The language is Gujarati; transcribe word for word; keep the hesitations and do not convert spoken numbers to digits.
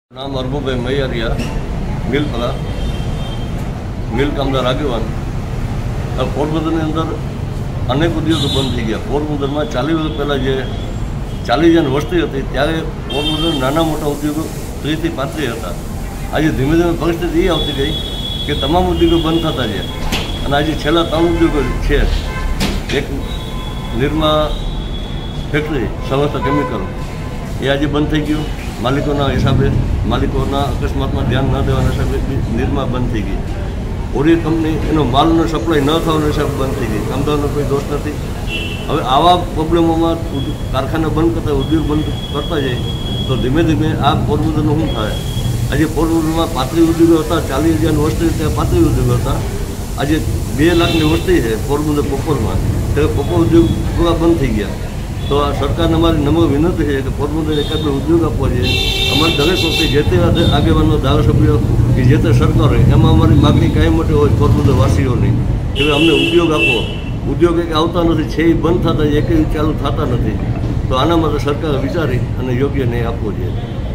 नाम अरबुभाई मैयारिया मिलपरा मिल कामदार આગેવાન પોરબંદરની અંદર અનેક ઉદ્યોગો બંધ થઈ ગયા। પોરબંદરમાં ચાલીસ વર્ષ પહેલાં જે ચાલીસ હજાર વસ્તી હતી ત્યારે પોરબંદર નાના મોટા ઉદ્યોગો ત્રીસથી પાંત્રીસ હતા। આજે ધીમે ધીમે પરિસ્થિતિ એ આવતી ગઈ કે તમામ ઉદ્યોગો બંધ થતા ગયા અને આજે છેલ્લા ત્રણ ઉદ્યોગો છે। એક નિરમા ફેક્ટરી સંસ્થા કેમિકલ એ આજે બંધ થઈ ગયું। માલિકોના હિસાબે માલિકોના અકસ્માતમાં ધ્યાન ન દેવાના હિસાબે નિરમા બંધ થઈ ગઈ। ઓરિયર કંપની એનો માલનો સપ્લાય ન થવાના હિસાબે બંધ થઈ ગઈ। કામદારોનો કોઈ દોષ નથી। હવે આવા પ્રોબ્લેમોમાં કારખાના બંધ કરતા ઉદ્યોગ બંધ કરતા જાય તો ધીમે ધીમે આ પોરબંદરનું શું થાય। આજે પોરબંદરમાં પાંત્રીસ ઉદ્યોગો હતા, ચાલીસ હજારની વસ્તી ત્યાં પાંત્રીસ ઉદ્યોગો હતા। આજે બે લાખની વસ્તી છે પોરબંદર પોપરમાં, ત્યારે પોપર ઉદ્યોગ પૂરા બંધ થઈ ગયા। તો આ સરકારને અમારી નમ્ર વિનંતી છે કે પોરબંદર એકાદ બે ઉદ્યોગ આપવા જોઈએ। અમારે દરેક વખતે જે તે આગેવાનો ધારાસભ્યો કે જે તે સરકાર હોય એમાં અમારી માગણી કાયમ માટે હોય પોરબંદર વાસીઓની કે અમને ઉદ્યોગ આપો। ઉદ્યોગ એક આવતા નથી, છે એ બંધ થતા એક ચાલુ થતા નથી। તો આના માટે સરકારે વિચારી અને યોગ્ય ન્યાય આપવો જોઈએ।